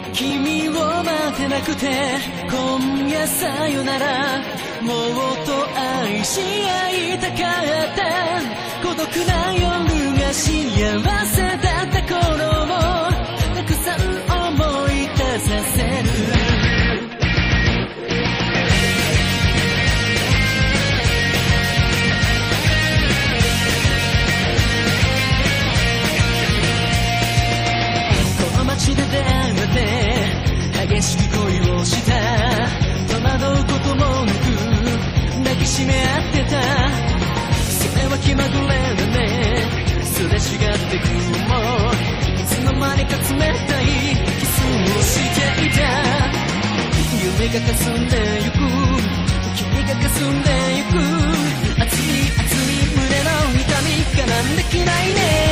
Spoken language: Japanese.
君を待てなくて今夜さよなら、もっと愛し合いたかった。孤独な夜が幸せだった頃もたくさん思い出させる。街で出会って激しく恋をした。戸惑うこともなく抱きしめ合ってた。それは気まぐれだね。すれ違ってくもいつの間にか冷たいキスをしていた。夢が霞んでゆく、君が霞んでゆく。熱い熱い胸の痛み我慢できないね。